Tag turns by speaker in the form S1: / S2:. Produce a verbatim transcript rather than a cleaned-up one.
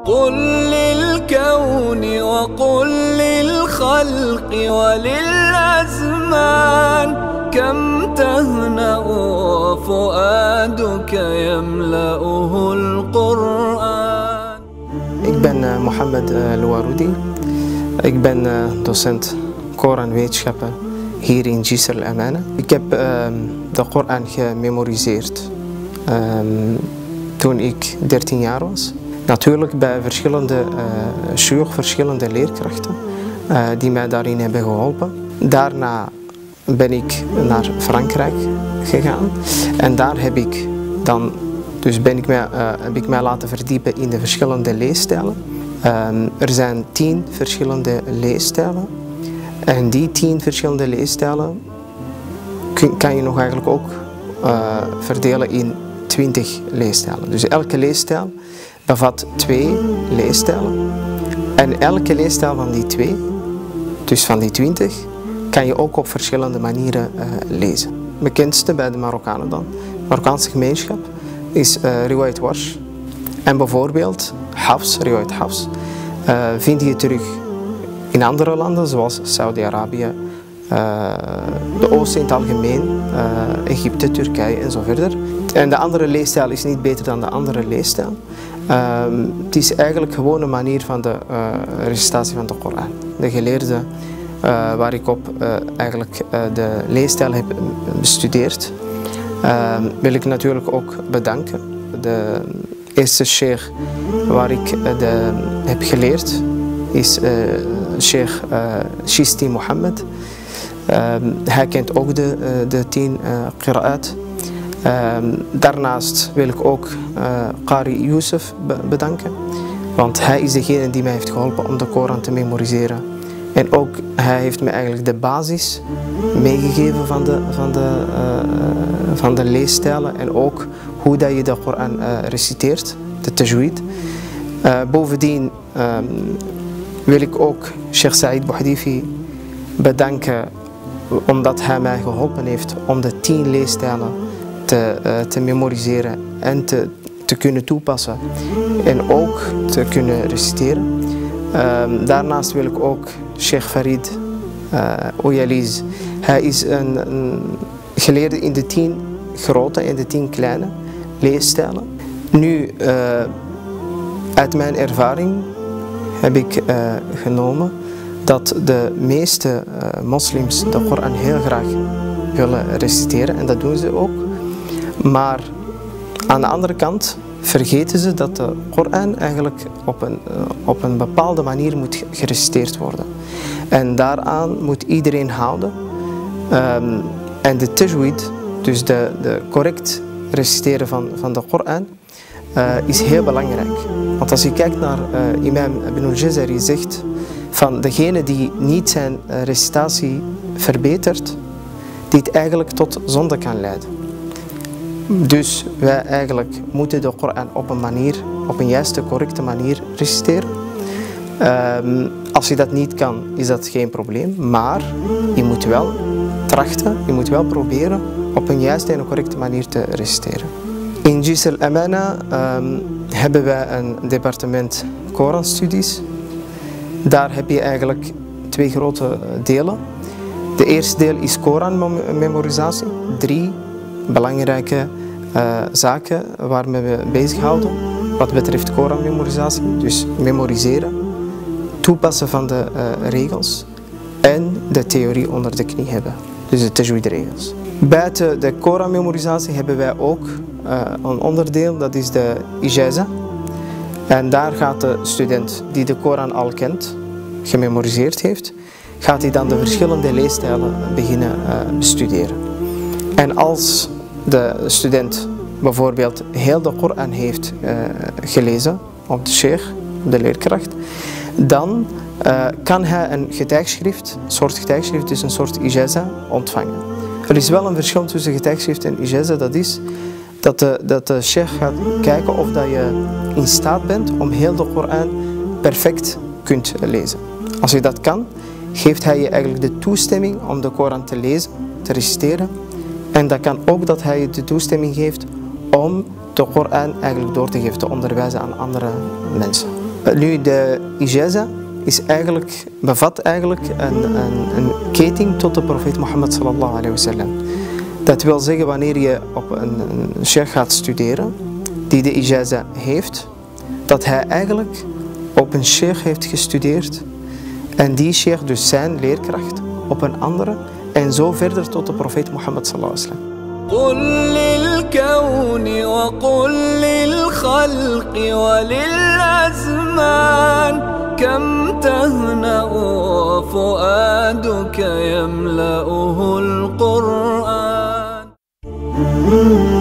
S1: قل للكون وقل للخلق وللأزمان كم تهنأ وفؤادك يملأه القرآن.
S2: Ik ben Mohammed Louaroudi. Ik ben docent Koranwetenschappen hier in Jisr al-Amana. Ik heb uh, de Koran gememoriseerd uh, toen ik dertien jaar was. Natuurlijk bij verschillende uh, shuyukh, verschillende leerkrachten uh, die mij daarin hebben geholpen. Daarna ben ik naar Frankrijk gegaan en daar heb ik dan, dus ben ik mij, uh, heb ik mij laten verdiepen in de verschillende leesstijlen. Um, er zijn tien verschillende leesstijlen en die tien verschillende leesstijlen kun, kan je nog eigenlijk ook uh, verdelen in twintig leesstijlen. Dus elke leesstijl bevat twee leesstijlen en elke leesstijl van die twee, dus van die twintig, kan je ook op verschillende manieren uh, lezen. Het bekendste bij de Marokkanen dan, de Marokkaanse gemeenschap, is uh, Riwayat Warsh. En bijvoorbeeld Hafs, Riwayat Hafs, uh, vind je terug in andere landen zoals Saudi-Arabië, uh, de Oosten in het algemeen, uh, Egypte, Turkije en zo verder. En de andere leesstijl is niet beter dan de andere leesstijl. Uh, het is eigenlijk gewoon een manier van de uh, recitatie van de Koran. De geleerden uh, waar ik op uh, eigenlijk uh, de leesstijl heb bestudeerd, uh, wil ik natuurlijk ook bedanken. De eerste sheikh waar ik uh, de, heb geleerd is uh, sheikh uh, Chisti Mohammed. Uh, hij kent ook de, uh, de tien uh, qira'at. Uh, daarnaast wil ik ook uh, Qari Youssef be bedanken, want hij is degene die mij heeft geholpen om de Koran te memoriseren. En ook hij heeft me eigenlijk de basis meegegeven van de, van de, uh, van de leesstijlen en ook hoe dat je de Koran uh, reciteert, de tajweed. Uh, bovendien uh, wil ik ook Sheikh Saïd Bouhadifi bedanken omdat hij mij geholpen heeft om de tien leesstijlen Te, uh, te memoriseren en te, te kunnen toepassen en ook te kunnen reciteren. Uh, daarnaast wil ik ook Sheikh Farid uh, Oyaliz. Hij is een, een geleerde in de tien grote en de tien kleine leesstijlen. Nu, uh, uit mijn ervaring heb ik uh, genomen dat de meeste uh, moslims de Koran heel graag willen reciteren en dat doen ze ook. Maar aan de andere kant vergeten ze dat de Koran eigenlijk op een, op een bepaalde manier moet gereciteerd worden. En daaraan moet iedereen houden. Um, en de tajweed, dus de, de correct reciteren van, van de Koran, uh, is heel belangrijk. Want als je kijkt naar uh, imam Ibn al-Jazari zegt van degene die niet zijn uh, recitatie verbetert, die het eigenlijk tot zonde kan leiden. Dus wij eigenlijk moeten de Koran op een manier, op een juiste, correcte manier reciteren. Um, als je dat niet kan, is dat geen probleem. Maar je moet wel trachten, je moet wel proberen op een juiste en een correcte manier te reciteren. In Jisr al-Amana um, hebben wij een departement Koranstudies. Daar heb je eigenlijk twee grote delen. De eerste deel is Koranmemorisatie. Drie belangrijke uh, zaken waarmee we bezighouden wat betreft Koranmemorisatie. Dus memoriseren, toepassen van de uh, regels en de theorie onder de knie hebben. Dus de tajweed-regels. Buiten de Koranmemorisatie hebben wij ook uh, een onderdeel, dat is de ijaza. En daar gaat de student die de Koran al kent, gememoriseerd heeft, gaat hij dan de verschillende leesstijlen beginnen uh, bestuderen. En als de student bijvoorbeeld heel de Koran heeft uh, gelezen op de sheikh, op de leerkracht, dan uh, kan hij een getuigschrift, een soort getuigschrift, dus een soort ijaza, ontvangen. Er is wel een verschil tussen getuigschrift en ijaza, dat is dat de, dat de sheikh gaat kijken of dat je in staat bent om heel de Koran perfect kunt lezen. Als je dat kan, geeft hij je eigenlijk de toestemming om de Koran te lezen, te reciteren. En dat kan ook dat hij je de toestemming geeft om de Koran eigenlijk door te geven, te onderwijzen aan andere mensen. Nu, de ijaza is eigenlijk, bevat eigenlijk een, een, een keting tot de profeet Mohammed sallallahu alayhi wa sallam. Dat wil zeggen, wanneer je op een, een sheikh gaat studeren die de ijaza heeft, dat hij eigenlijk op een sheikh heeft gestudeerd en die sheikh dus zijn leerkracht op een andere en zo verder tot de profeet Mohammed sallallahu alayhi wa sallam.
S1: قل للكون وقل للخلق وللأزمان كم تهنأ وفؤادك يملأه القرآن.